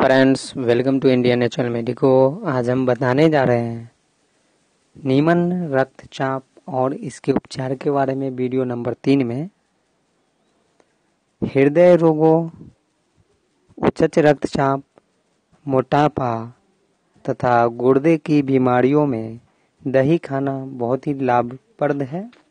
Friends, welcome to India natural medico. आज हम बताने जा रहे हैं नीमन रक्तचाप और इसके उपचार के बारे में। वीडियो नंबर 3 में हृदय रोगों, उच्च रक्तचाप, मोटापा तथा गुर्दे की बीमारियों में दही खाना बहुत ही लाभप्रद है।